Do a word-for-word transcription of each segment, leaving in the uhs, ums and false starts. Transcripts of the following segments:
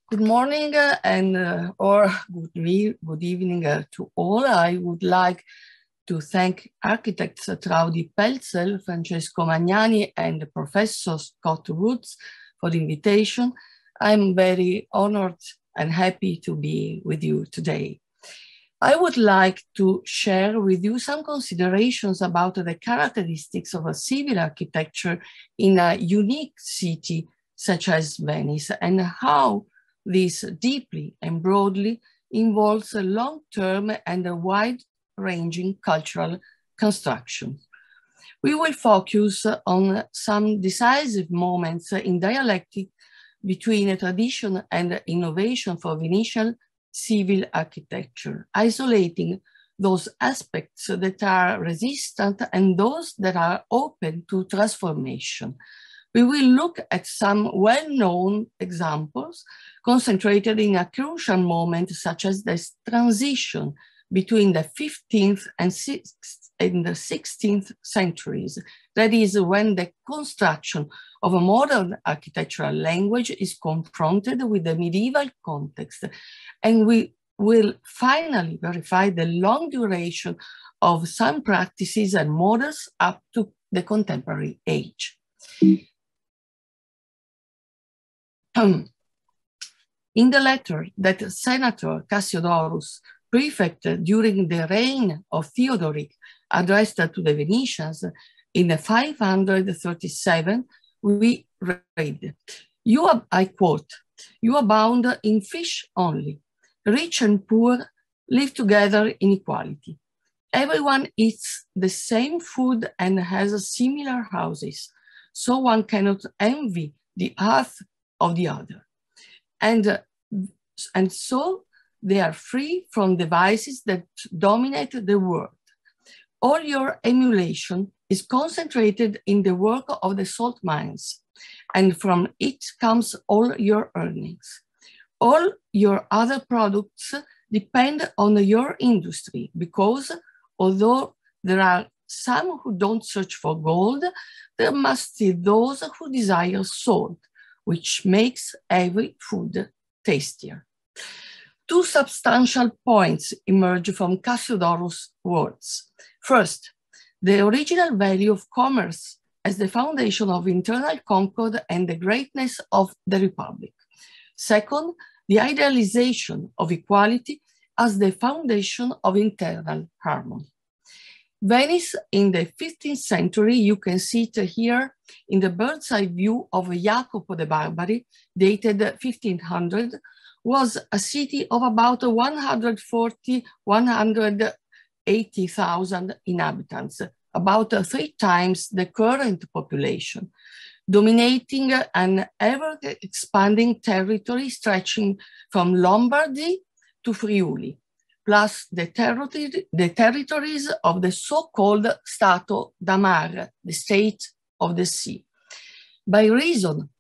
Good morning uh, and uh, or good, re good evening uh, to all. I would like to thank architects Traudi Pelzel, Francesco Magnani, and Professor Scott Woods for the invitation. I'm very honored and happy to be with you today. I would like to share with you some considerations about the characteristics of a civil architecture in a unique city such as Venice, and how this deeply and broadly involves a long-term and a wide-ranging cultural construction. We will focus on some decisive moments in dialectic between tradition and innovation for Venetian civil architecture, isolating those aspects that are resistant and those that are open to transformation. We will look at some well-known examples concentrated in a crucial moment, such as the transition between the fifteenth and, and the sixteenth centuries. That is when the construction of a modern architectural language is confronted with the medieval context. And we will finally verify the long duration of some practices and models up to the contemporary age. In the letter that Senator Cassiodorus, prefect during the reign of Theodoric, addressed to the Venetians in five hundred thirty-seven, we read, you, I quote, "You abound in fish only. Rich and poor live together in equality. Everyone eats the same food and has similar houses, so one cannot envy the earth of the other. And, uh, and so they are free from the vices that dominate the world. All your emulation is concentrated in the work of the salt mines, and from it comes all your earnings. All your other products depend on your industry, because although there are some who don't search for gold, there must be those who desire salt, which makes every food tastier." Two substantial points emerge from Cassiodorus' words. First, the original value of commerce as the foundation of internal concord and the greatness of the Republic. Second, the idealization of equality as the foundation of internal harmony. Venice in the fifteenth century, you can see it here in the bird's eye view of Jacopo de Barbari, dated fifteen hundred, was a city of about one hundred forty, one hundred eighty thousand inhabitants, about three times the current population, dominating an ever-expanding territory stretching from Lombardy to Friuli, plus the, territory, the territories of the so-called Stato da Mare, the state of the sea. By reason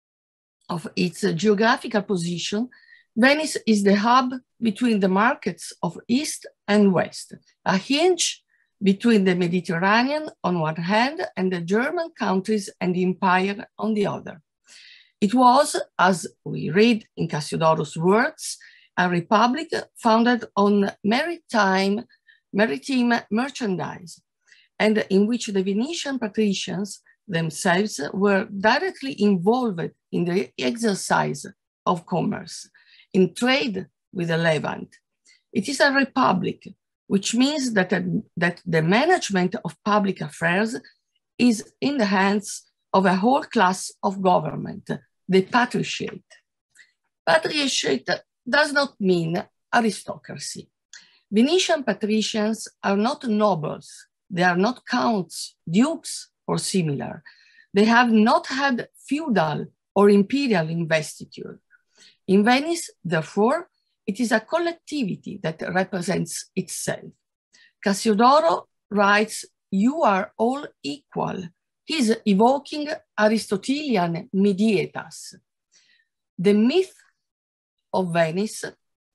of its geographical position, Venice is the hub between the markets of East and West, a hinge between the Mediterranean on one hand and the German countries and the empire on the other. It was, as we read in Cassiodorus' words, a republic founded on maritime, maritime merchandise, and in which the Venetian patricians themselves were directly involved in the exercise of commerce, in trade with the Levant. It is a republic, which means that, that the management of public affairs is in the hands of a whole class of government, the patriciate. Patriciate does not mean aristocracy. Venetian patricians are not nobles. They are not counts, dukes, or similar. They have not had feudal or imperial investiture. In Venice, therefore, it is a collectivity that represents itself. Cassiodoro writes, "You are all equal." He's evoking Aristotelian medietas. The myth of Venice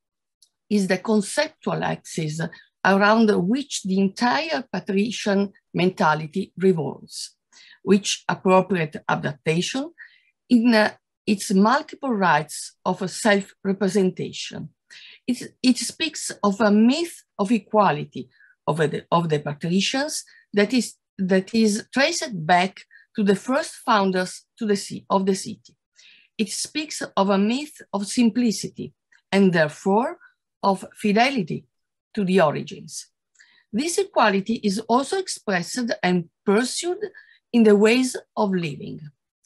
is the conceptual axis around which the entire patrician mentality revolves, which appropriate adaptation in uh, its multiple rights of self-representation. It, it speaks of a myth of equality of the, of the patricians that is, that is traced back to the first founders to the, of the city. It speaks of a myth of simplicity and therefore of fidelity to the origins. This equality is also expressed and pursued in the ways of living.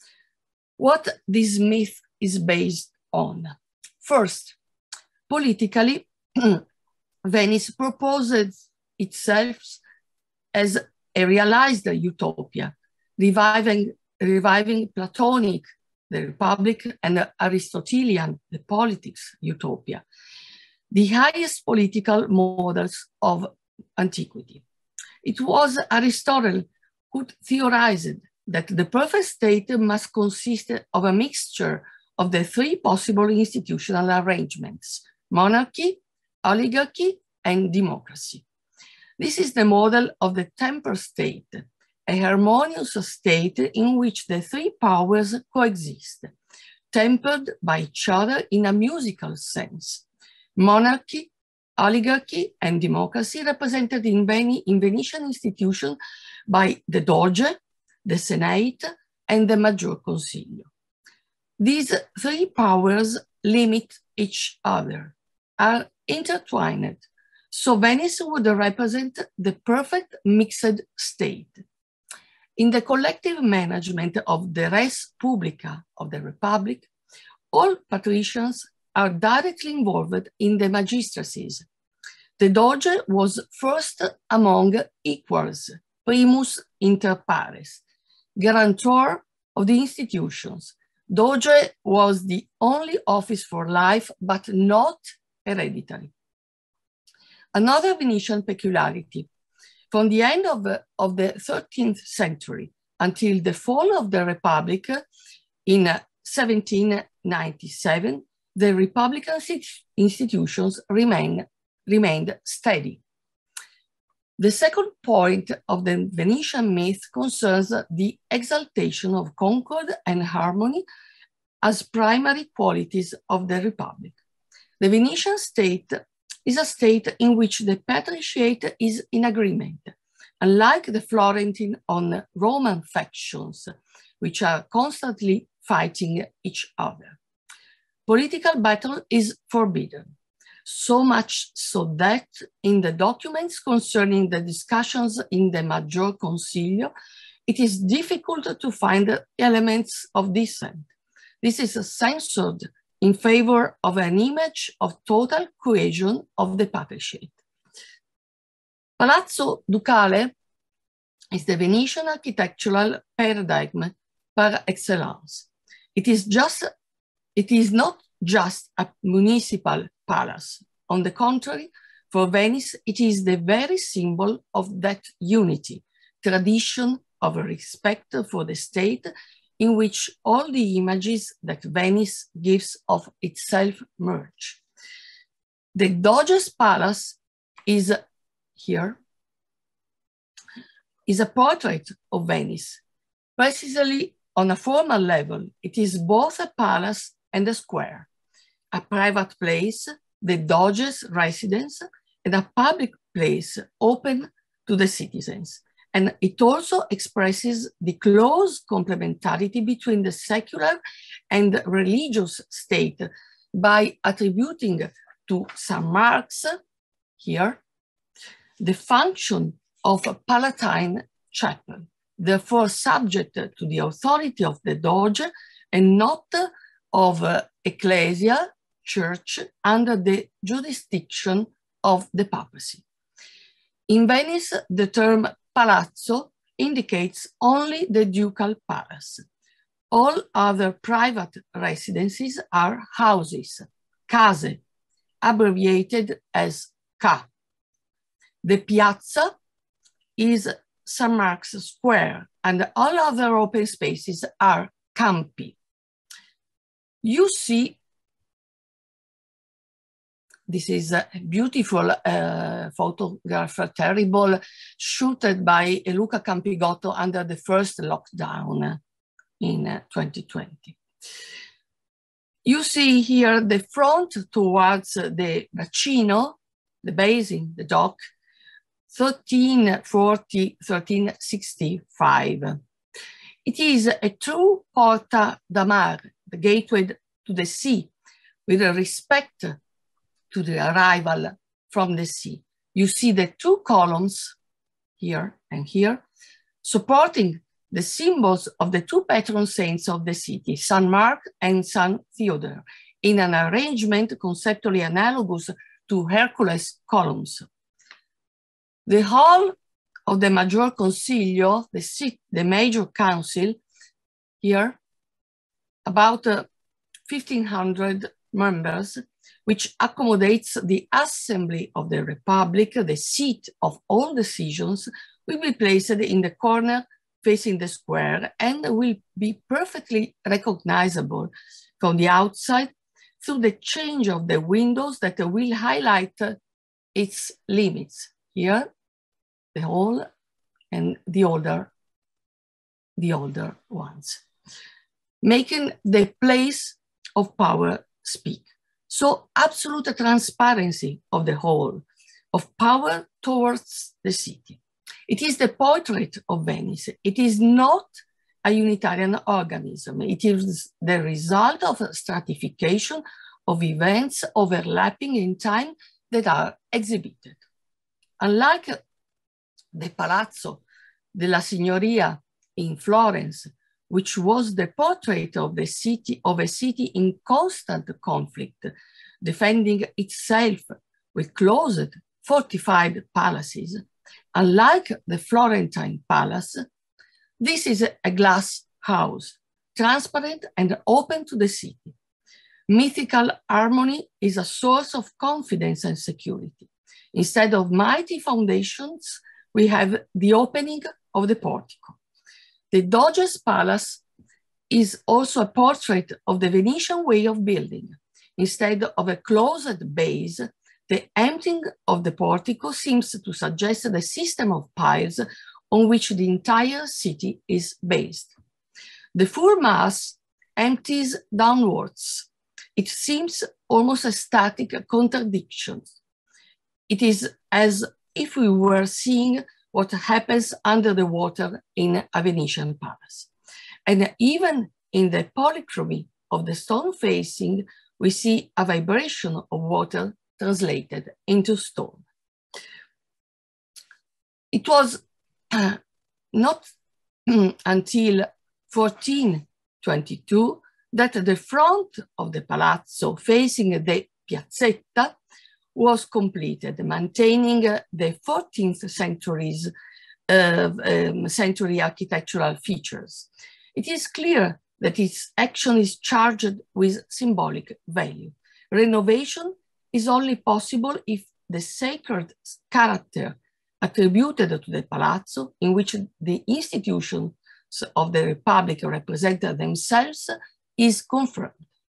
What this myth is based on? First, politically, Venice proposes itself as a realized utopia, reviving, reviving Platonic, the Republic, and Aristotelian, the politics utopia, the highest political models of antiquity. It was Aristotle who theorized that the perfect state must consist of a mixture of the three possible institutional arrangements: monarchy, oligarchy, and democracy. This is the model of the tempered state, a harmonious state in which the three powers coexist, tempered by each other in a musical sense. Monarchy, oligarchy, and democracy represented in, Ven in Venetian institutions by the Doge, the Senate, and the Maggior Consiglio. These three powers limit each other, are intertwined, so Venice would represent the perfect mixed state. In the collective management of the res publica of the Republic, all patricians are directly involved in the magistracies. The Doge was first among equals, primus inter pares, guarantor of the institutions. Doge was the only office for life, but not hereditary. Another Venetian peculiarity: from the end of the, of the thirteenth century until the fall of the Republic in seventeen ninety-seven, the Republican institutions remain, remained steady. The second point of the Venetian myth concerns the exaltation of concord and harmony as primary qualities of the Republic. The Venetian state is a state in which the patriciate is in agreement, unlike the Florentine and Roman factions, which are constantly fighting each other. Political battle is forbidden, so much so that in the documents concerning the discussions in the Maggior Consiglio, it is difficult to find elements of dissent. This is censored in favor of an image of total cohesion of the patriciate. Palazzo Ducale is the Venetian architectural paradigm par excellence. It is just, it is not just a municipal palace. On the contrary, for Venice, it is the very symbol of that unity, tradition of respect for the state, in which all the images that Venice gives of itself merge. The Doge's Palace is here, is a portrait of Venice. Precisely on a formal level, it is both a palace and a square, a private place, the Doge's residence, and a public place open to the citizens. And it also expresses the close complementarity between the secular and religious state by attributing to Saint Mark's, here, the function of a Palatine chapel, therefore subject to the authority of the Doge and not of uh, ecclesia, church, under the jurisdiction of the papacy. In Venice, the term palazzo indicates only the ducal palace. All other private residences are houses, case, abbreviated as ca. The piazza is Saint Mark's Square, and all other open spaces are campi. You see, this is a beautiful uh, photograph, terrible, shooted by Luca Campigotto under the first lockdown in uh, twenty twenty. You see here the front towards the bacino, the basin, the dock, thirteen forty, thirteen sixty-five. It is a true porta da mare, the gateway to the sea, with respect to the arrival from the sea. You see the two columns here and here, supporting the symbols of the two patron saints of the city, Saint Mark and Saint Theodore, in an arrangement conceptually analogous to Hercules columns. The hall of the Maggior Consiglio, the, seat, the major council, here, about uh, fifteen hundred members, which accommodates the assembly of the Republic, the seat of all decisions, will be placed in the corner facing the square and will be perfectly recognizable from the outside through the change of the windows that will highlight its limits. Here, the hall and the older, the older ones, making the place of power speak. So absolute transparency of the whole, of power towards the city. It is the portrait of Venice. It is not a unitarian organism. It is the result of a stratification of events overlapping in time that are exhibited. Unlike the Palazzo della Signoria in Florence, which was the portrait of the city of a city in constant conflict, defending itself with closed, fortified palaces, unlike the Florentine palace, this is a glass house, transparent and open to the city. Mythical harmony is a source of confidence and security. Instead of mighty foundations, we have the opening of the portico. The Doge's Palace is also a portrait of the Venetian way of building. Instead of a closed base, the emptying of the portico seems to suggest the system of piles on which the entire city is based. The full mass empties downwards. It seems almost a static contradiction. It is as if we were seeing what happens under the water in a Venetian palace. And even in the polychromy of the stone facing, we see a vibration of water translated into stone. It was uh, not until fourteen twenty-two that the front of the palazzo facing the piazzetta was completed, maintaining uh, the fourteenth century's uh, um, century architectural features. It is clear that its action is charged with symbolic value. Renovation is only possible if the sacred character attributed to the palazzo, in which the institutions of the Republic represent themselves, is confirmed.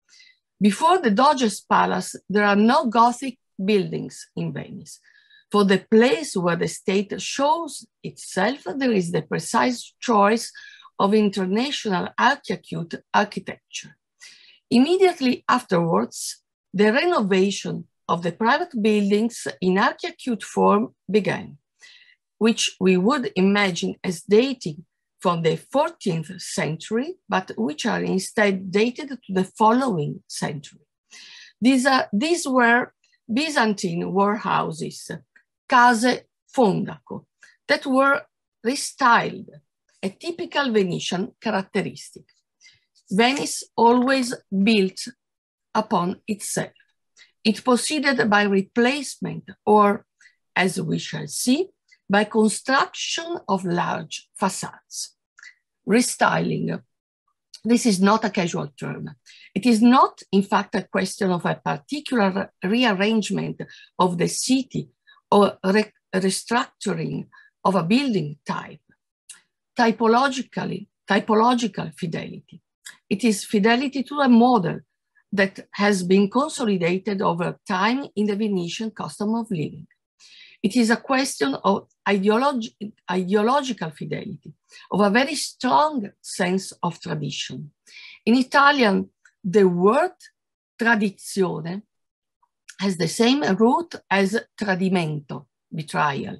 Before the Doge's Palace, there are no Gothic buildings in Venice. For the place where the state shows itself, there is the precise choice of international archaic architecture. Immediately afterwards, the renovation of the private buildings in archaic form began, which we would imagine as dating from the fourteenth century, but which are instead dated to the following century. These, are, these were Byzantine warehouses, case fondaco, that were restyled, a typical Venetian characteristic. Venice always built upon itself. It proceeded by replacement or, as we shall see, by construction of large facades. Restyling, this is not a casual term. It is not, in fact, a question of a particular rearrangement of the city or re restructuring of a building type. Typologically, typological fidelity. It is fidelity to a model that has been consolidated over time in the Venetian custom of living. It is a question of ideologi ideological fidelity, of a very strong sense of tradition. In Italian, the word tradizione has the same root as tradimento, betrayal.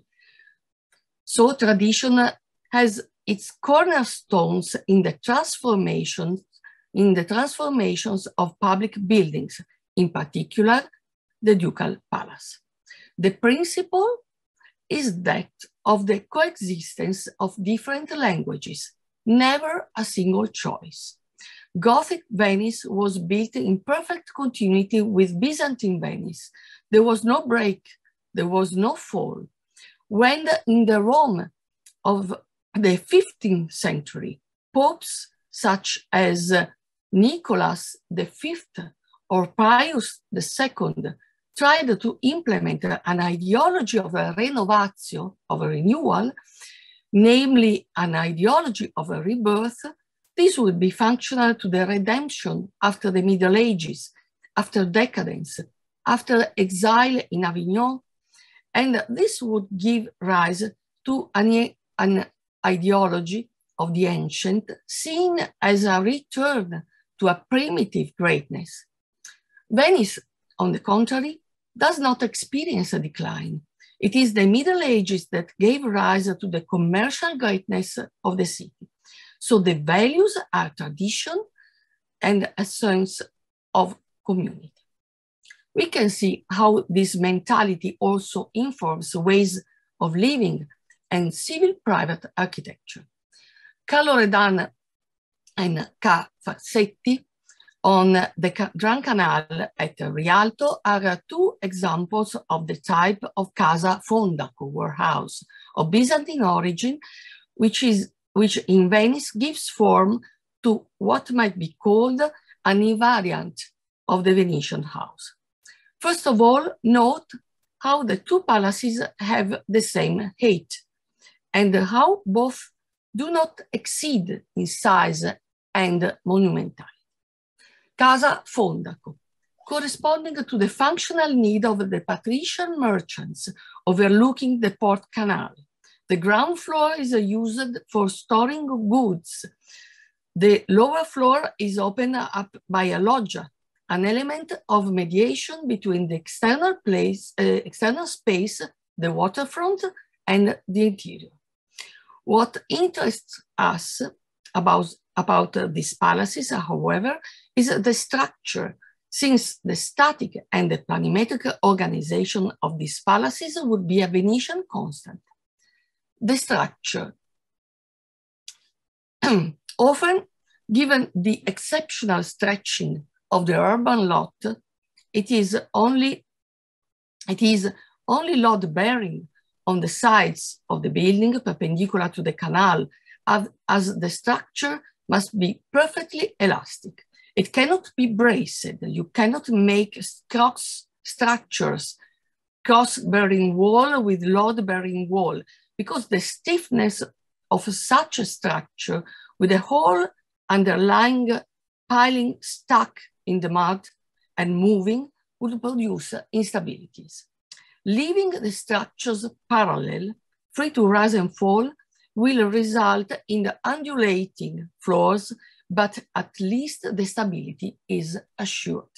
So tradition has its cornerstones in the transformations, in the transformations of public buildings, in particular, the Ducal Palace. The principle is that of the coexistence of different languages, never a single choice. Gothic Venice was built in perfect continuity with Byzantine Venice. There was no break, there was no fall. When the, in the Rome of the fifteenth century, popes such as Nicholas the Fifth or Pius the Second tried to implement an ideology of a renovatio, of a renewal, namely an ideology of a rebirth, this would be functional to the redemption after the Middle Ages, after decadence, after exile in Avignon, and this would give rise to an, an ideology of the ancient seen as a return to a primitive greatness. Venice, on the contrary, does not experience a decline. It is the Middle Ages that gave rise to the commercial greatness of the city. So the values are tradition and a sense of community. We can see how this mentality also informs ways of living and civil private architecture. Carlo Redan and Ca Fazzetti on the Grand Canal at Rialto are two examples of the type of Casa Fondaco, warehouse, of Byzantine origin, which, is, which in Venice gives form to what might be called an invariant of the Venetian house. First of all, note how the two palaces have the same height and how both do not exceed in size and monumentality. Casa Fondaco, corresponding to the functional need of the patrician merchants overlooking the port canal. The ground floor is used for storing goods. The lower floor is opened up by a loggia, an element of mediation between the external, place, uh, external space, the waterfront, and the interior. What interests us about, about uh, these palaces, however, is the structure, since the static and the planimetric organization of these palaces would be a Venetian constant. The structure, often given the exceptional stretching of the urban lot, it is only, it is only load-bearing on the sides of the building perpendicular to the canal, as, as the structure must be perfectly elastic. It cannot be braced. You cannot make cross structures, cross-bearing wall with load-bearing wall, because the stiffness of such a structure with the whole underlying piling stuck in the mud and moving would produce instabilities. Leaving the structures parallel, free to rise and fall, will result in the undulating floors, but at least the stability is assured.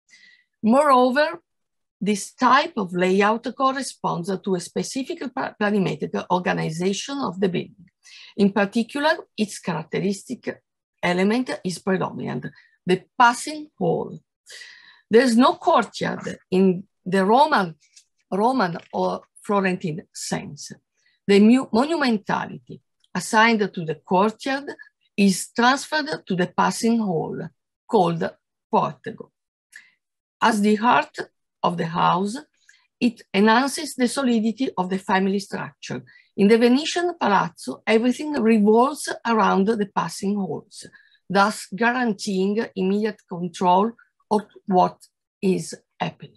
Moreover, this type of layout corresponds to a specific planimetric organization of the building. In particular, its characteristic element is predominant, the passing hall. There's no courtyard in the Roman, Roman or Florentine sense. The monumentality assigned to the courtyard is transferred to the passing hall, called portico. As the heart of the house, it enhances the solidity of the family structure. In the Venetian palazzo, everything revolves around the passing halls, thus guaranteeing immediate control of what is happening.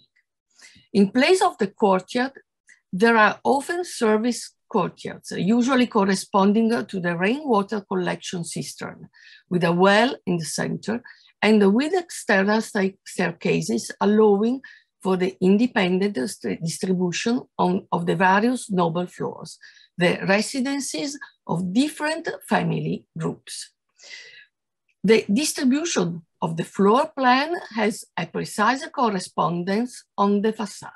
In place of the courtyard, there are often service courtyards, usually corresponding to the rainwater collection cistern, with a well in the center and with external staircases allowing for the independent distribution on, of the various noble floors, the residences of different family groups. The distribution of the floor plan has a precise correspondence on the facade.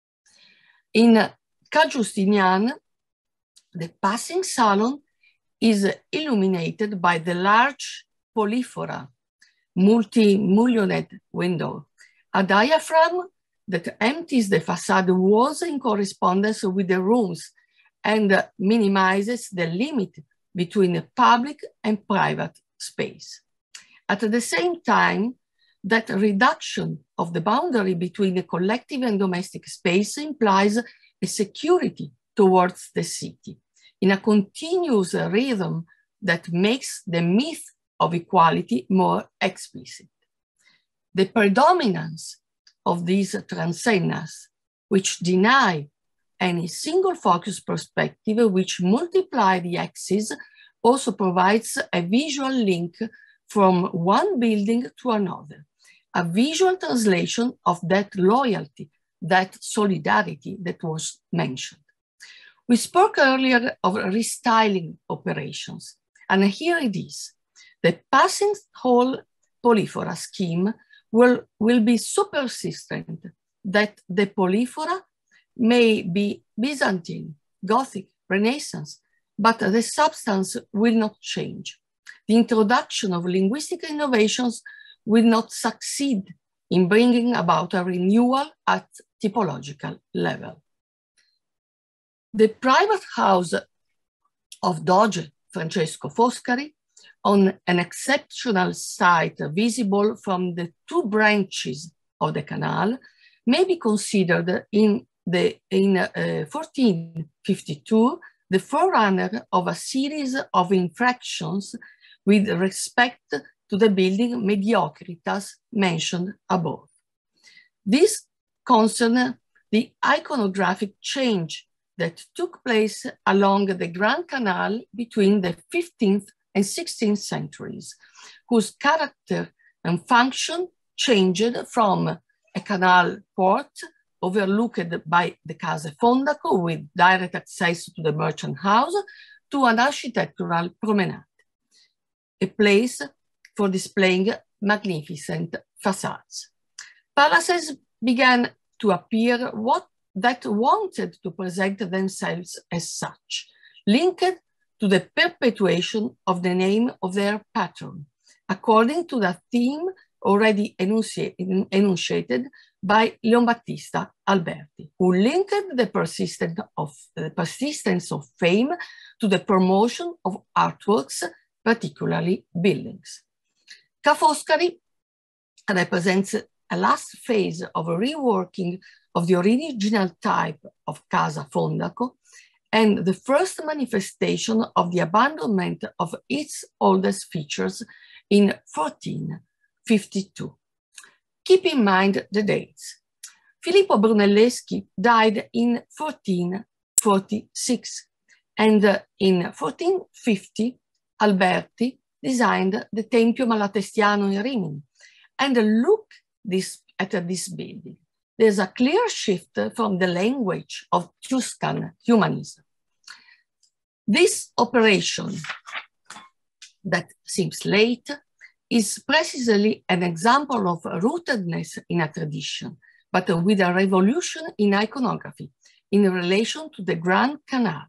In Ca Justinian, the passing salon is illuminated by the large polyphora, multi-mullioned window, a diaphragm that empties the facade walls in correspondence with the rooms and minimizes the limit between public and private space. At the same time, that reduction of the boundary between the collective and domestic space implies a security towards the city in a continuous rhythm that makes the myth of equality more explicit. The predominance of these transcendence, which deny any single focus perspective, which multiply the axes, also provides a visual link from one building to another, a visual translation of that loyalty, that solidarity that was mentioned. We spoke earlier of restyling operations, and here it is. The passing hall polyphora scheme will, will be so persistent that the polyphora may be Byzantine, Gothic, Renaissance, but the substance will not change. The introduction of linguistic innovations will not succeed in bringing about a renewal at typological level. The private house of Doge Francesco Foscari, on an exceptional site visible from the two branches of the canal, may be considered in, the, in uh, fourteen fifty-two the forerunner of a series of infractions with respect to the building mediocritas mentioned above. This concerns the iconographic change that took place along the Grand Canal between the fifteenth and sixteenth centuries, whose character and function changed from a canal port overlooked by the Casa Fondaco with direct access to the merchant house to an architectural promenade, a place for displaying magnificent facades. Palaces began to appear what, that wanted to present themselves as such, linked to the perpetuation of the name of their patron, according to the theme already enunciated, enunciated by Leonbattista Alberti, who linked the, persistent of, the persistence of fame to the promotion of artworks, particularly buildings. Ca' Foscari represents a last phase of a reworking of the original type of Casa Fondaco and the first manifestation of the abandonment of its oldest features in fourteen fifty-two. Keep in mind the dates. Filippo Brunelleschi died in fourteen forty-six, and in fourteen fifty, Alberti designed the Tempio Malatestiano in Rimini. And look this, at this building. There's a clear shift from the language of Tuscan humanism. This operation that seems late is precisely an example of rootedness in a tradition, but with a revolution in iconography in relation to the Grand Canal.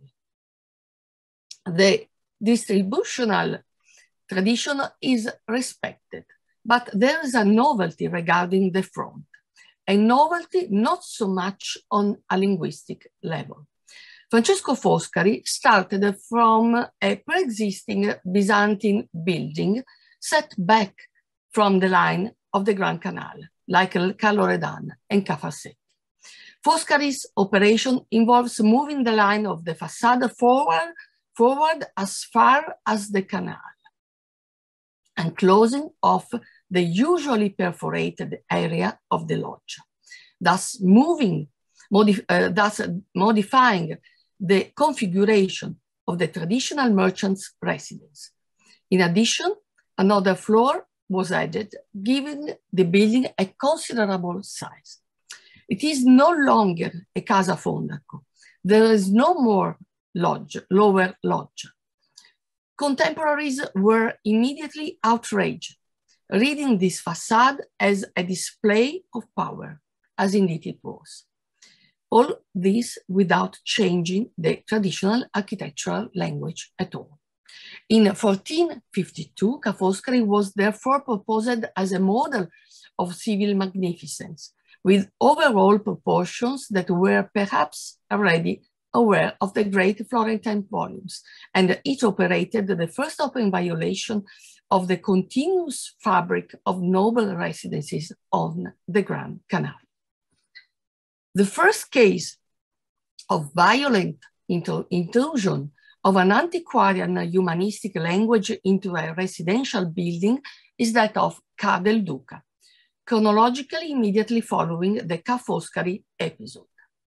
The distributional tradition is respected, but there is a novelty regarding the front, a novelty not so much on a linguistic level. Francesco Foscari started from a pre-existing Byzantine building set back from the line of the Grand Canal, like Ca' Loredan and Ca' Fossetti. Foscari's operation involves moving the line of the facade forward, forward as far as the canal and closing off the usually perforated area of the loggia, thus moving, modif uh, thus modifying the configuration of the traditional merchant's residence. In addition, another floor was added, giving the building a considerable size. It is no longer a Casa Fondaco. There is no more loggia, lower loggia. Contemporaries were immediately outraged. reading this facade as a display of power, as indeed it was. All this without changing the traditional architectural language at all. In fourteen fifty-two, Ca' Foscari was therefore proposed as a model of civil magnificence, with overall proportions that were perhaps already aware of the great Florentine volumes, and it operated the first open violation of the continuous fabric of noble residences on the Grand Canal. The first case of violent intrusion of an antiquarian humanistic language into a residential building is that of Ca' del Duca, chronologically immediately following the Ca' Foscari episode.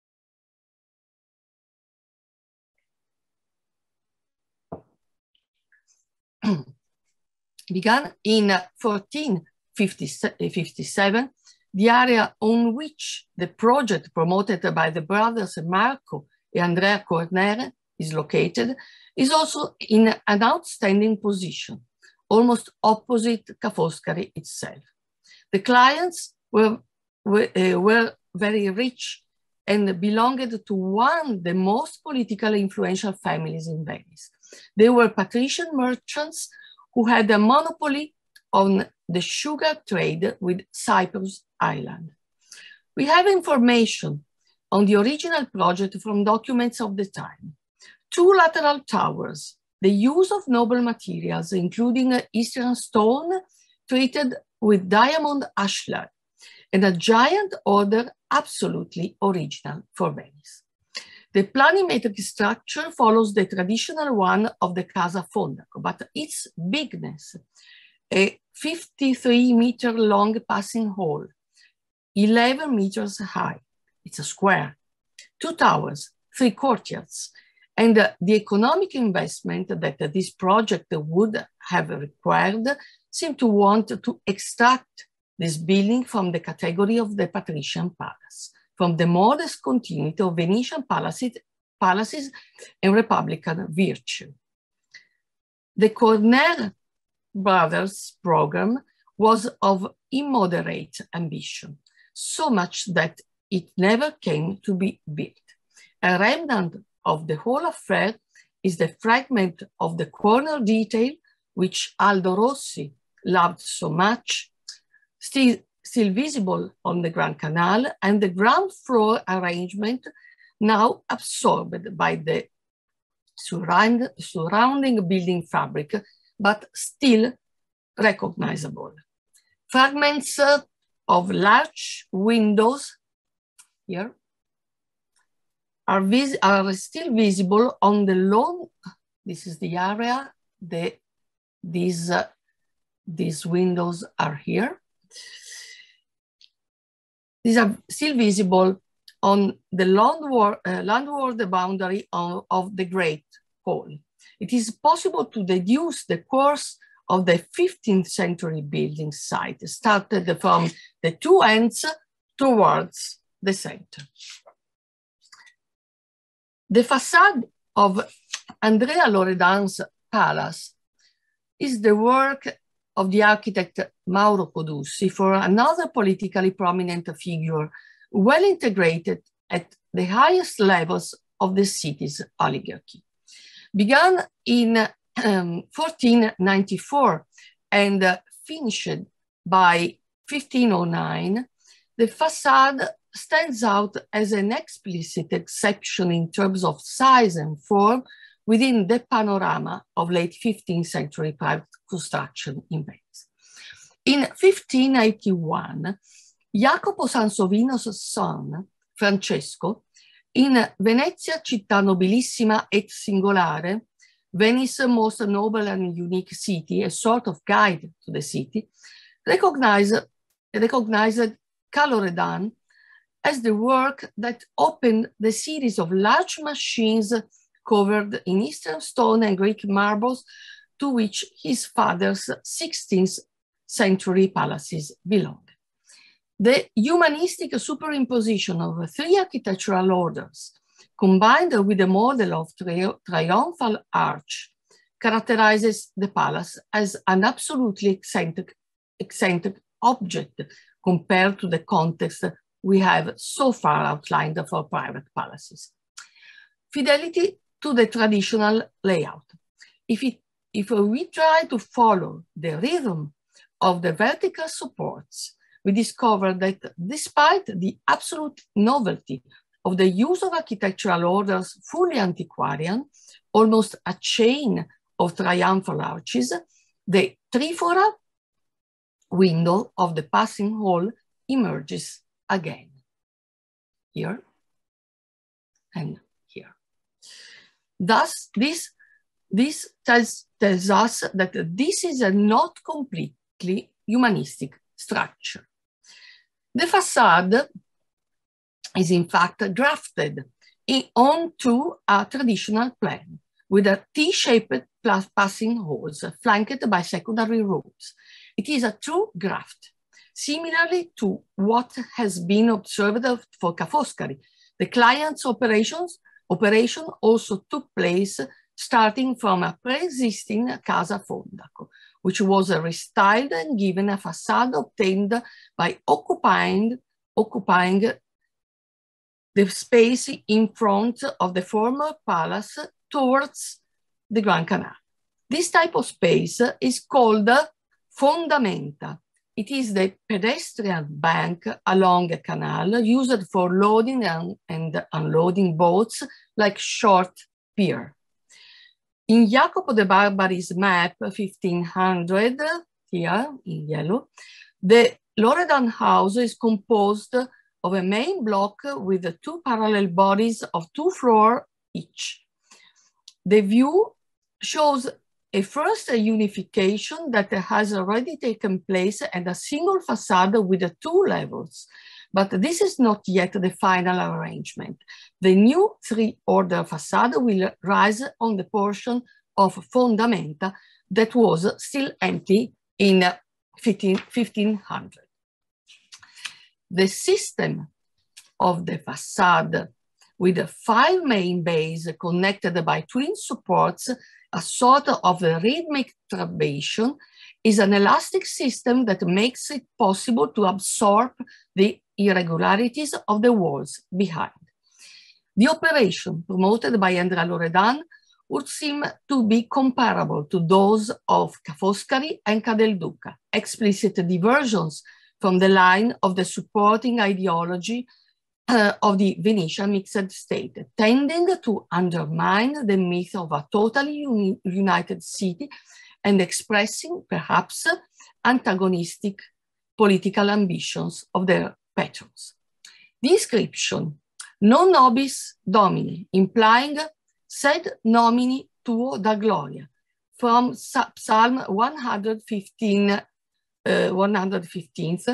Began in fourteen fifty-seven, the area on which the project promoted by the brothers Marco and Andrea Cornere is located is also in an outstanding position, almost opposite Ca' Foscari itself. The clients were, were, uh, were very rich and belonged to one of the most politically influential families in Venice. They were patrician merchants who had a monopoly on the sugar trade with Cyprus Island. We have information on the original project from documents of the time. Two lateral towers, the use of noble materials, including Eastern stone treated with diamond ashlar, and a giant order absolutely original for Venice. The planimetric structure follows the traditional one of the Casa Fondaco, but its bigness, a fifty-three meter long passing hall, eleven meters high, it's a square, two towers, three courtyards, and uh, the economic investment that uh, this project would have required seemed to want to extract this building from the category of the patrician palace, from the modest continuity of Venetian palaces, palaces and Republican virtue. The Cornere brothers' program was of immoderate ambition, so much that it never came to be built. A remnant of the whole affair is the fragment of the corner detail which Aldo Rossi loved so much, still, still visible on the Grand Canal, and the ground floor arrangement now absorbed by the surround, surrounding building fabric, but still recognizable. Fragments uh, of large windows here are, vis are still visible on the lawn. This is the area. The, these, uh, these windows are here. These are still visible on the landward, uh, landward boundary of, of the Great Hall. It is possible to deduce the course of the fifteenth century building site, started from the two ends towards the center. The facade of Andrea Loredan's palace is the work of the architect Mauro Codussi, for another politically prominent figure, well integrated at the highest levels of the city's oligarchy. Began in um, fourteen ninety-four and uh, finished by fifteen oh nine, the facade stands out as an explicit exception in terms of size and form within the panorama of late fifteenth century private construction in Venice. In fifteen eighty-one, Jacopo Sansovino's son, Francesco, in Venezia città nobilissima et singolare, Venice's most noble and unique city, a sort of guide to the city, recognized, recognized Ca' Loredan as the work that opened the series of large machines covered in Eastern stone and Greek marbles to which his father's sixteenth century palaces belonged. The humanistic superimposition of three architectural orders, combined with a model of tri triumphal arch, characterizes the palace as an absolutely eccentric eccentric object compared to the context we have so far outlined for private palaces. Fidelity to the traditional layout. If, it, if we try to follow the rhythm of the vertical supports, we discover that despite the absolute novelty of the use of architectural orders fully antiquarian, almost a chain of triumphal arches, the trifora window of the passing hall emerges again, here and here. Thus, this, this tells, tells us that this is a not completely humanistic structure. The facade is in fact grafted in, onto a traditional plan with a T-shaped passing halls flanked by secondary rooms. It is a true graft, similarly to what has been observed for Ca' Foscari. The client's operations, operation also took place starting from a pre-existing Casa Fondaco, which was restyled and given a facade obtained by occupying, occupying the space in front of the former palace towards the Grand Canal. This type of space is called fondamenta. It is the pedestrian bank along a canal used for loading and, and unloading boats like short pier. In Jacopo de Barbari's map, fifteen hundred, here in yellow, the Loredan house is composed of a main block with the two parallel bodies of two floors each. The view shows a first unification that has already taken place and a single facade with the two levels. But this is not yet the final arrangement. The new three-order facade will rise on the portion of fondamenta that was still empty in fifteen hundred. The system of the facade with the five main bays connected by twin supports, a sort of a rhythmic trabation, is an elastic system that makes it possible to absorb the irregularities of the walls behind. The operation promoted by Andrea Loredan would seem to be comparable to those of Ca' Foscari and Ca' del Duca, explicit diversions from the line of the supporting ideology uh, of the Venetian mixed state, tending to undermine the myth of a totally uni united city and expressing perhaps antagonistic political ambitions of their patrons. The inscription, non nobis domini, implying sed nomini tuo da gloria, from Psalm one hundred fifteen, uh, one hundred fifteenth,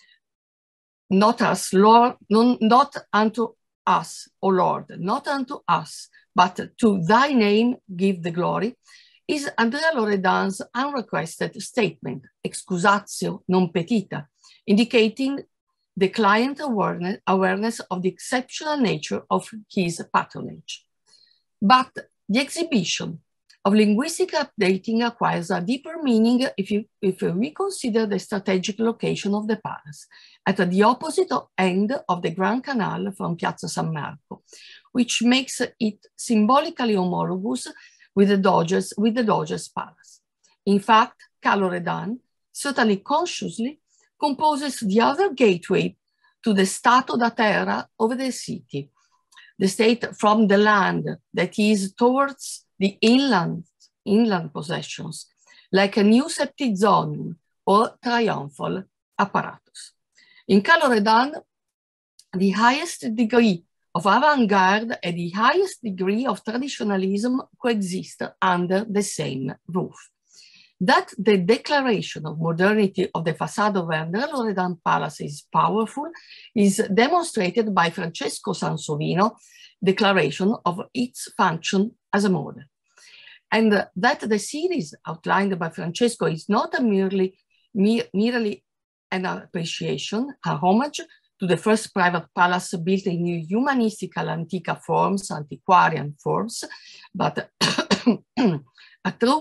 not us, Lord, non, not unto us, O Lord, not unto us, but to thy name give the glory, is Andrea Loredan's unrequested statement, excusatio non petita, indicating the client awareness, awareness of the exceptional nature of his patronage. But the exhibition of linguistic updating acquires a deeper meaning if, you, if we consider the strategic location of the palace, at the opposite end of the Grand Canal from Piazza San Marco, which makes it symbolically homologous with the Doge's, with the Doge's palace. In fact, Ca' Loredan, certainly consciously, composes the other gateway to the Stato da Terra of the city, the state from the land that is towards the inland, inland possessions, like a new septizonium or triumphal apparatus. In Ca' Loredan, the highest degree of avant-garde and the highest degree of traditionalism coexist under the same roof. That the declaration of modernity of the facade of Andrea Loredan Palace is powerful is demonstrated by Francesco Sansovino's declaration of its function as a model. And that the series outlined by Francesco is not a merely, mere, merely an appreciation, a homage to the first private palace built in humanistical antica forms, antiquarian forms, but a true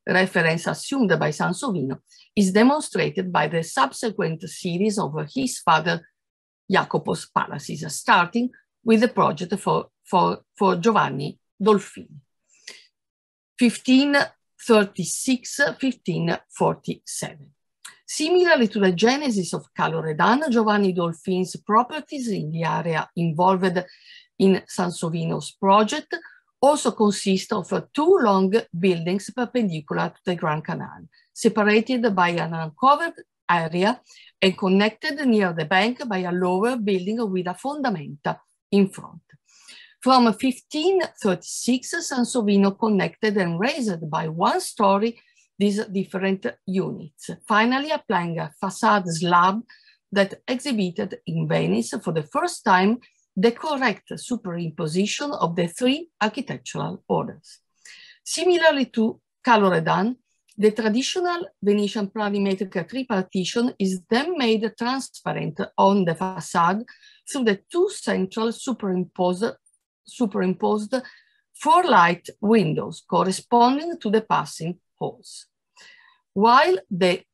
reference assumed by Sansovino is demonstrated by the subsequent series of his father Jacopo's palaces, starting with the project for, for, for Giovanni Dolfini, fifteen thirty-six to fifteen forty-seven. Similarly to the genesis of Caloredan, Giovanni Dolfini's properties in the area involved in Sansovino's project also consist of two long buildings perpendicular to the Grand Canal, separated by an uncovered area and connected near the bank by a lower building with a fondamenta in front. From fifteen thirty-six, Sansovino connected and raised by one story these different units, finally applying a facade slab that exhibited in Venice for the first time the correct superimposition of the three architectural orders. Similarly to Caloredan, the traditional Venetian planimetric tripartition is then made transparent on the facade through the two central superimposed, superimposed four light windows corresponding to the passing halls. While the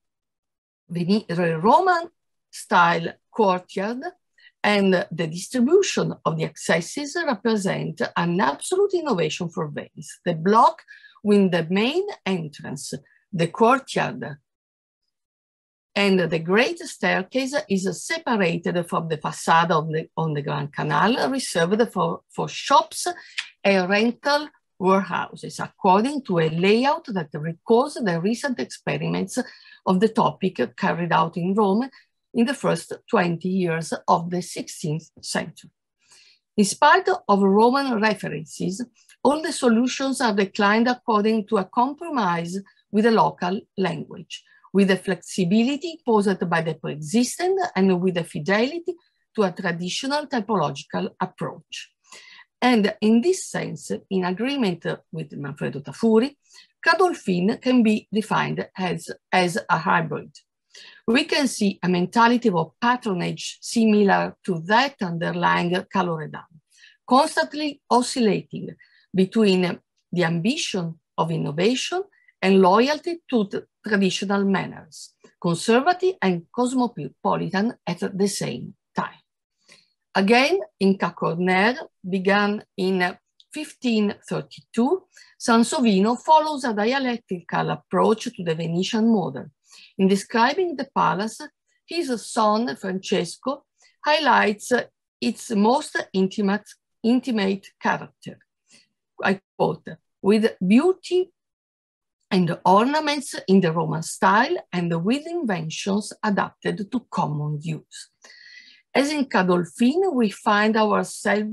Roman style courtyard and the distribution of the accesses represent an absolute innovation for Venice. The block with the main entrance, the courtyard, and the great staircase is separated from the facade of the, on the Grand Canal, reserved for, for shops and rental warehouses, according to a layout that recalls the recent experiments of the topic carried out in Rome in the first twenty years of the sixteenth century. In spite of Roman references, all the solutions are declined according to a compromise with the local language, with the flexibility posed by the pre-existent and with the fidelity to a traditional typological approach. And in this sense, in agreement with Manfredo Tafuri, Cadolfin can be defined as, as a hybrid. We can see a mentality of patronage similar to that underlying Caloredan, constantly oscillating between the ambition of innovation and loyalty to the traditional manners, conservative and cosmopolitan at the same time. Again, in Ca Corner, began in fifteen thirty-two, Sansovino follows a dialectical approach to the Venetian model. In describing the palace, his son, Francesco, highlights its most intimate, intimate character. I quote, with beauty and ornaments in the Roman style and with inventions adapted to common use. As in Cadolfin, we find ourselves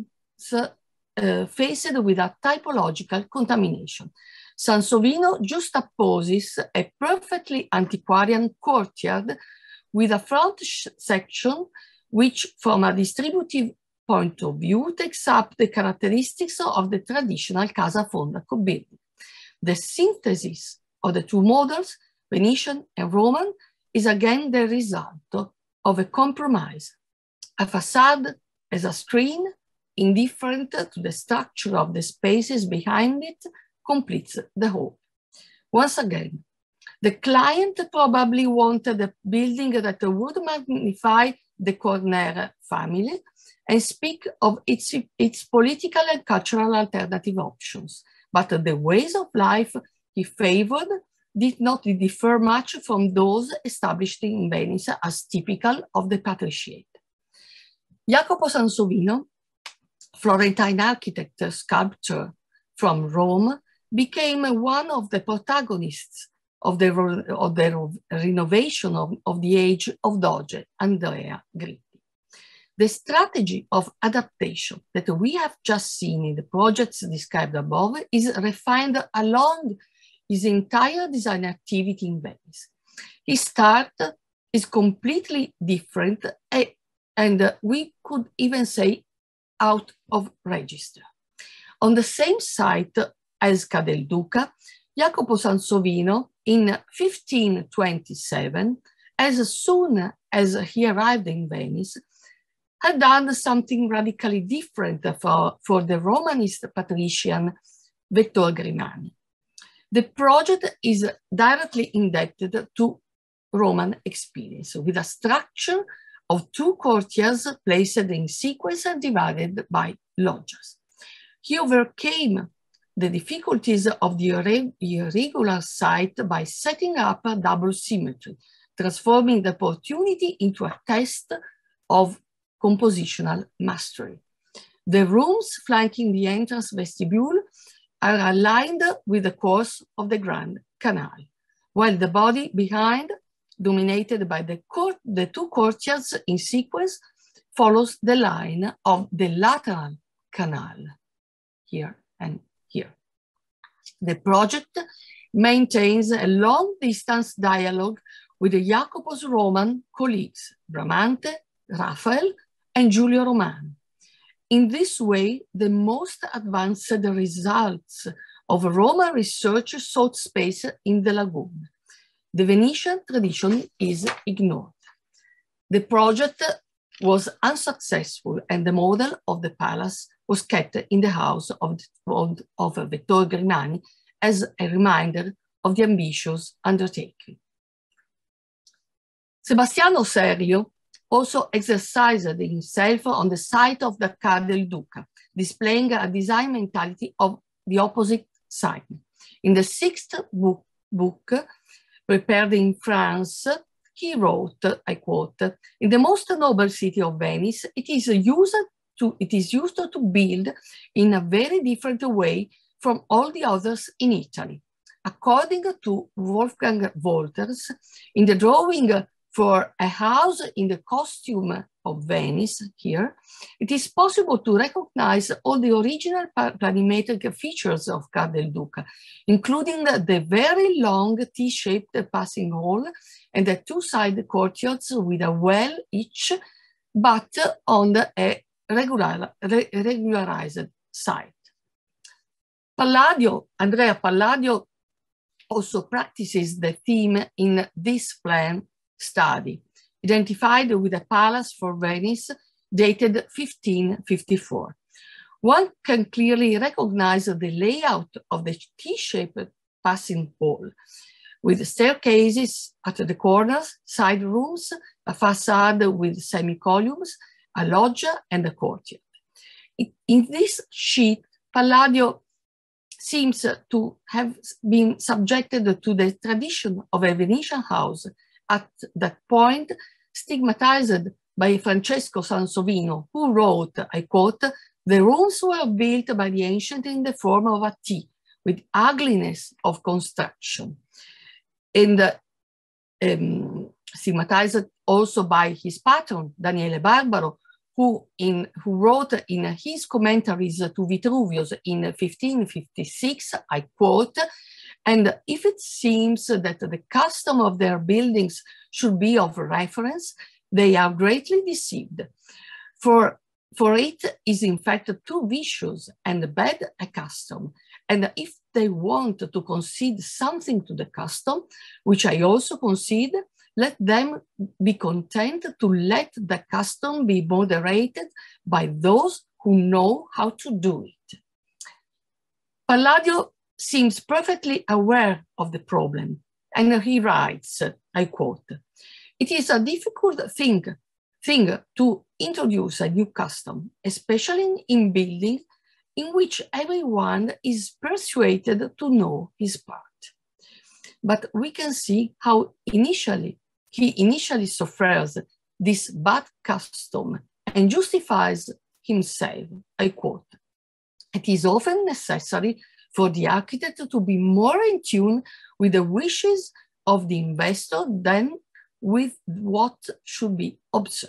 uh, faced with a typological contamination. Sansovino juxtaposes a perfectly antiquarian courtyard with a front section which, from a distributive point of view, takes up the characteristics of the traditional Casa Fondaco building. The synthesis of the two models, Venetian and Roman, is again the result of a compromise. A facade as a screen, indifferent to the structure of the spaces behind it, completes the whole. Once again, the client probably wanted a building that would magnify the Corner family and speak of its, its political and cultural alternative options. But the ways of life he favored did not differ much from those established in Venice as typical of the patriciate. Jacopo Sansovino, Florentine architect sculptor from Rome, became one of the protagonists of the, of the renovation of, of the age of Doge Andrea Gritti. The strategy of adaptation that we have just seen in the projects described above is refined along his entire design activity in Venice. His start is completely different, and we could even say out of register. On the same site as Ca del Duca, Jacopo Sansovino in fifteen twenty-seven, as soon as he arrived in Venice, had done something radically different for, for the Romanist patrician Vettor Grimani. The project is directly indebted to Roman experience, with a structure of two courtyards placed in sequence and divided by loggias. He overcame the difficulties of the irregular site by setting up a double symmetry, transforming the opportunity into a test of compositional mastery. The rooms flanking the entrance vestibule are aligned with the course of the Grand Canal, while the body behind, dominated by the, court, the two courtyards in sequence, follows the line of the lateral canal, here and here. The project maintains a long-distance dialogue with the Jacopos Roman colleagues, Bramante, Raphael, and Giulio Romano. In this way, the most advanced results of Roman research sought space in the lagoon. The Venetian tradition is ignored. The project was unsuccessful, and the model of the palace was kept in the house of, of, of Vittorio Grimani as a reminder of the ambitious undertaking. Sebastiano Serlio also exercised himself on the site of the Car del Duca, displaying a design mentality of the opposite side. In the sixth book, book prepared in France, he wrote, I quote, "In the most noble city of Venice, it is used to, it is used to build in a very different way from all the others in Italy. According to Wolfgang Wolters, in the drawing for a house in the costume of Venice here, it is possible to recognize all the original planimetric features of Car del Duca, including the very long T-shaped passing hall and the two side courtyards with a well each, but on a regular, re regularized site." Palladio, Andrea Palladio also practices the theme in this plan study, identified with a palace for Venice dated fifteen fifty-four. One can clearly recognize the layout of the T-shaped passing hall, with staircases at the corners, side rooms, a facade with semi-columns, a loggia, and a courtyard. It, in this sheet, Palladio seems to have been subjected to the tradition of a Venetian house, at that point stigmatized by Francesco Sansovino, who wrote, I quote, "The rooms were built by the ancient in the form of a T, with ugliness of construction." And um, stigmatized also by his patron, Daniele Barbaro, who, in, who wrote in his commentaries to Vitruvius in fifteen fifty-six, I quote, "And if it seems that the custom of their buildings should be of reference, they are greatly deceived. For, for it is in fact too vicious and bad a custom. And if they want to concede something to the custom, which I also concede, let them be content to let the custom be moderated by those who know how to do it." Palladio seems perfectly aware of the problem, and he writes, I quote, "It is a difficult thing, thing to introduce a new custom, especially in buildings in which everyone is persuaded to know his part. But we can see how initially he initially suffers this bad custom and justifies himself, I quote, "It is often necessary for the architect to be more in tune with the wishes of the investor than with what should be observed."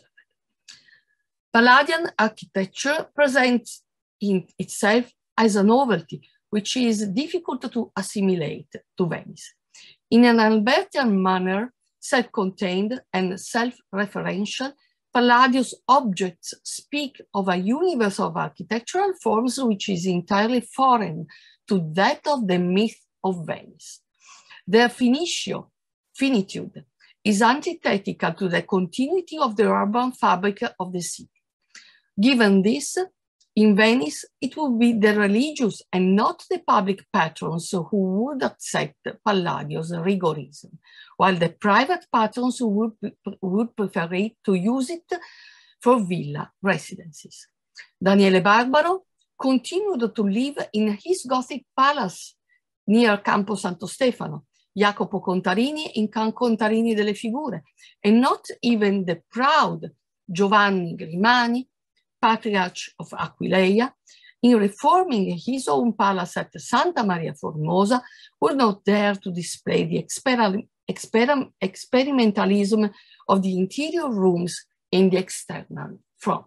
Palladian architecture presents in itself as a novelty, which is difficult to assimilate to Venice. In an Albertian manner, self-contained and self-referential, Palladio's objects speak of a universe of architectural forms which is entirely foreign to that of the myth of Venice. Their finitio, finitude is antithetical to the continuity of the urban fabric of the city. Given this, In Venice, it would be the religious and not the public patrons who would accept Palladio's rigorism, while the private patrons would, would prefer it to use it for villa residences. Daniele Barbaro continued to live in his Gothic palace near Campo Santo Stefano, Jacopo Contarini in Can Contarini delle Figure, and not even the proud Giovanni Grimani, Patriarch of Aquileia, in reforming his own palace at Santa Maria Formosa, would not dare to display the exper exper experimentalism of the interior rooms in the external front.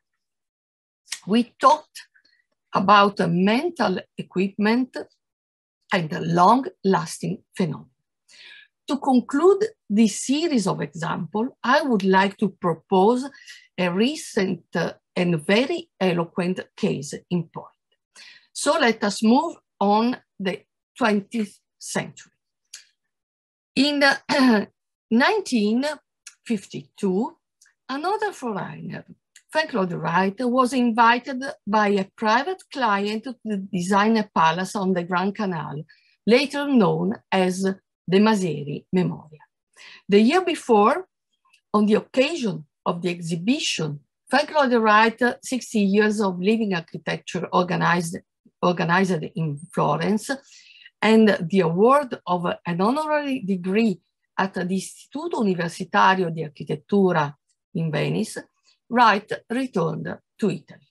We talked about a mental equipment and a long-lasting phenomenon. To conclude this series of examples, I would like to propose a recent uh, and very eloquent case in point. So let us move on the twentieth century. In uh, nineteen fifty-two, another foreigner, Frank Lloyd Wright, was invited by a private client to design a palace on the Grand Canal, later known as the Masieri Memorial. The year before, on the occasion of the exhibition, Frank Lloyd Wright, sixty years of living architecture organized, organized in Florence, and the award of an honorary degree at l'Istituto Universitario di Architettura in Venice, Wright returned to Italy.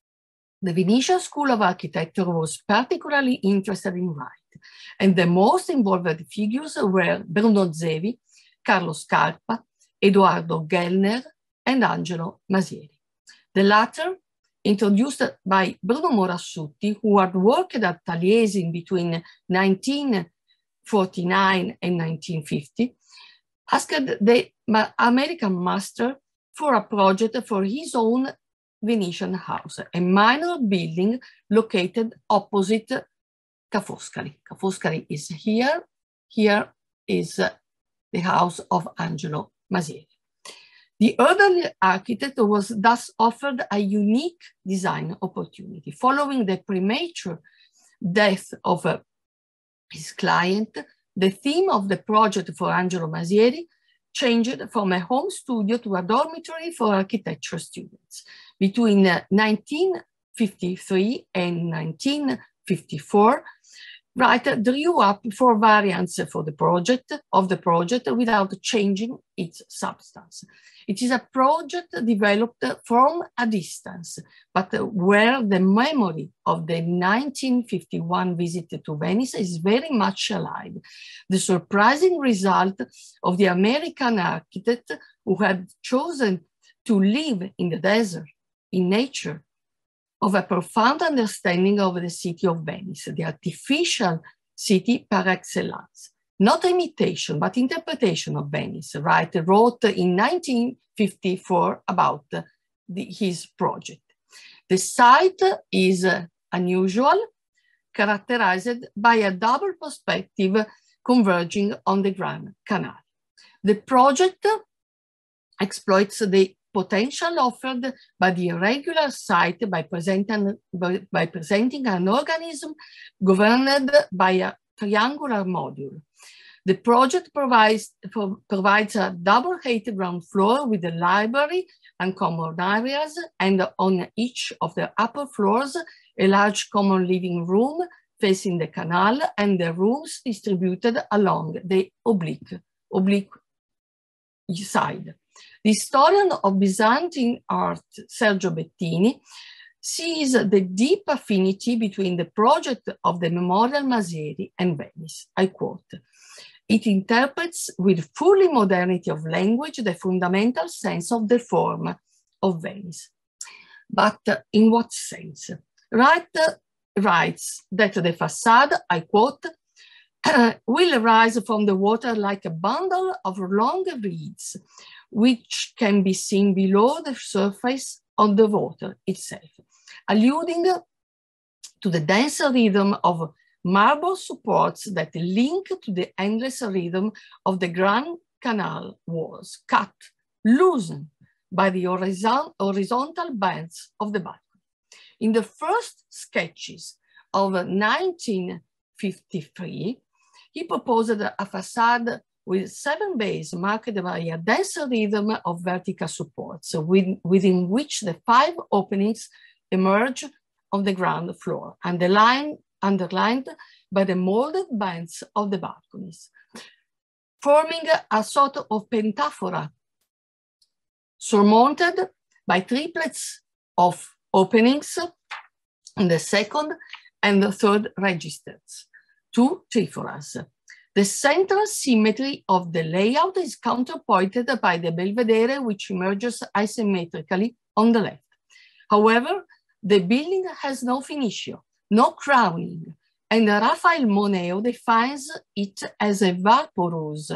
The Venetian School of Architecture was particularly interested in Wright, and the most involved figures were Bruno Zevi, Carlo Scarpa, Edoardo Gellner, and Angelo Masieri. The latter, introduced by Bruno Morassutti, who had worked at Taliesin between nineteen forty-nine and nineteen fifty, asked the American master for a project for his own Venetian house, a minor building located opposite Ca' Foscari. Ca' Foscari is here. Here is uh, the house of Angelo Masieri. The elderly architect was thus offered a unique design opportunity. Following the premature death of uh, his client, the theme of the project for Angelo Masieri changed from a home studio to a dormitory for architecture students. Between uh, nineteen fifty-three and nineteen fifty-four, Wright drew up four variants for the project of the project without changing its substance. It is a project developed from a distance, but where the memory of the nineteen fifty-one visit to Venice is very much alive. The surprising result of the American architect who had chosen to live in the desert, in nature, of a profound understanding of the city of Venice, the artificial city par excellence. Not imitation, but interpretation of Venice. Wright wrote in nineteen fifty-four about the, his project. The site is uh, unusual, characterized by a double perspective converging on the Grand Canal. The project exploits the potential offered by the irregular site by presenting, by, by presenting an organism governed by a triangular module. The project provides, for, provides a double-heighted ground floor with a library and common areas, and on each of the upper floors, a large common living room facing the canal, and the rooms distributed along the oblique, oblique side. The historian of Byzantine art, Sergio Bettini, sees the deep affinity between the project of the Memorial Masieri and Venice. I quote, "It interprets with fully modernity of language the fundamental sense of the form of Venice." But uh, in what sense? Wright uh, writes that the facade, I quote, "will rise from the water like a bundle of long reeds, which can be seen below the surface of the water itself," alluding to the dense rhythm of marble supports that link to the endless rhythm of the Grand Canal walls, cut, loosened by the horizon horizontal bands of the balcony. In the first sketches of nineteen fifty-three, he proposed a facade with seven bays marked by a denser rhythm of vertical supports, within which the five openings emerge on the ground floor, underlined, underlined by the molded bands of the balconies, forming a sort of pentaphora surmounted by triplets of openings in the second and the third registers, two triphoras. The central symmetry of the layout is counterpointed by the Belvedere, which emerges asymmetrically on the left. However, the building has no finissio, no crowning, and Raphael Moneo defines it as a vaporous,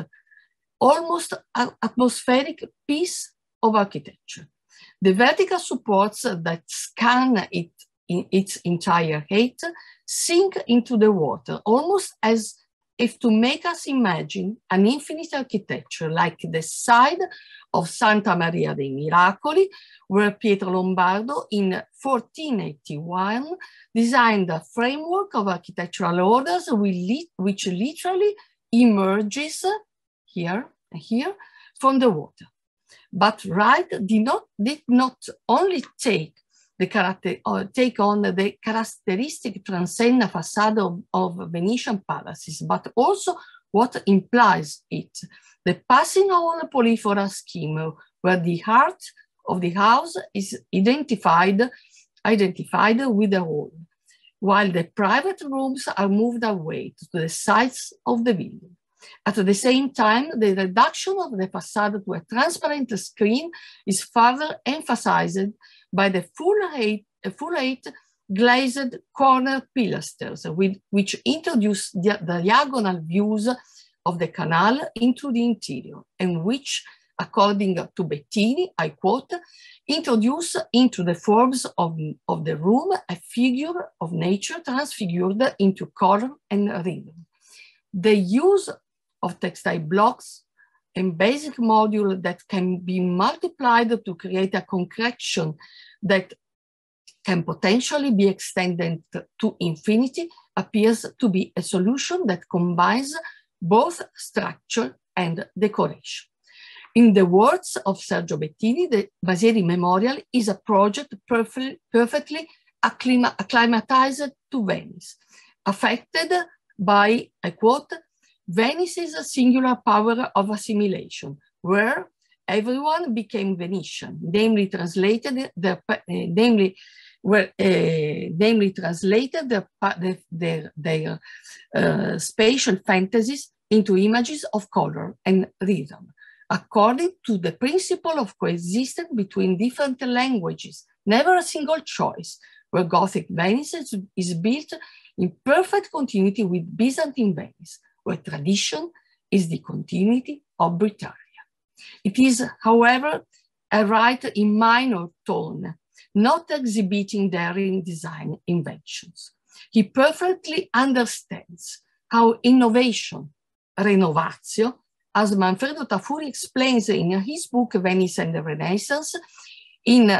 almost atmospheric piece of architecture. The vertical supports that scan it in its entire height sink into the water, almost as if to make us imagine an infinite architecture like the side of Santa Maria dei Miracoli, where Pietro Lombardo in fourteen eighty-one designed a framework of architectural orders which literally emerges here and here from the water. But Wright did not, did not only take the character, or take on the characteristic transenna facade of, of Venetian palaces, but also what implies it, the passing on polyphora scheme, where the heart of the house is identified, identified with the whole, while the private rooms are moved away to the sides of the building. At the same time, the reduction of the facade to a transparent screen is further emphasized by the full height, full height glazed corner pilasters, with, which introduce the diagonal views of the canal into the interior, and which, according to Bettini, I quote, introduce into the forms of, of the room a figure of nature transfigured into color and rhythm. The use of textile blocks and basic module that can be multiplied to create a concretion that can potentially be extended to infinity appears to be a solution that combines both structure and decoration. In the words of Sergio Bettini, the Masieri Memorial is a project perfectly, perfectly acclim acclimatized to Venice, affected by, I quote, Venice's singular power of assimilation, where everyone became Venetian, namely translated their, uh, namely, where, uh, namely translated their, their, their uh, spatial fantasies into images of color and rhythm, according to the principle of coexistence between different languages, never a single choice, where Gothic Venice is, is built in perfect continuity with Byzantine Venice, where tradition is the continuity of Britannia. It is, however, a Wright in minor tone, not exhibiting daring design inventions. He perfectly understands how innovation, renovatio, as Manfredo Tafuri explains in his book Venice and the Renaissance, in,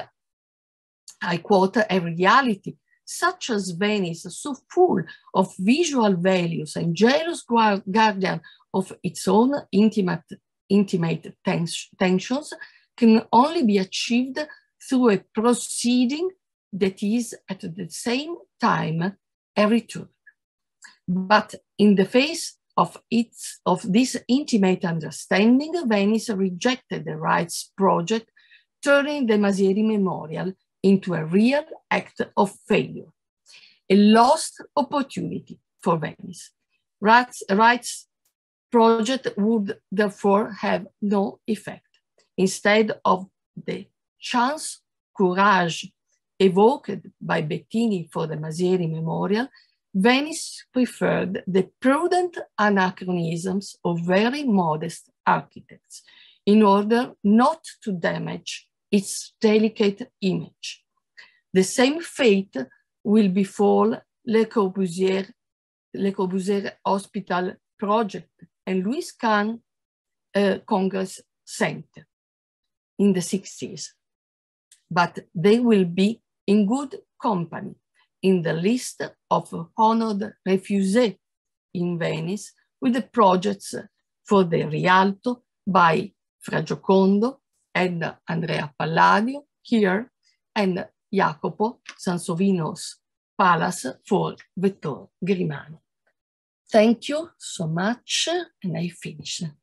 I quote, a reality such as Venice, so full of visual values and jealous guardian of its own intimate, intimate tens tensions, can only be achieved through a proceeding that is at the same time a return. But in the face of, its, of this intimate understanding, Venice rejected the Wright's project, turning the Masieri Memorial into a real act of failure, a lost opportunity for Venice. Wright's, Wright's project would therefore have no effect. Instead of the chance courage evoked by Bettini for the Masieri Memorial, Venice preferred the prudent anachronisms of very modest architects in order not to damage its delicate image. The same fate will befall Le Corbusier, Le Corbusier Hospital project and Louis Kahn uh, Congress Center in the sixties. But they will be in good company in the list of honored refugees in Venice with the projects for the Rialto by Fra Giocondo and Andrea Palladio here, and Jacopo Sansovino's Palace for Vittor Grimani. Thank you so much, and I finish.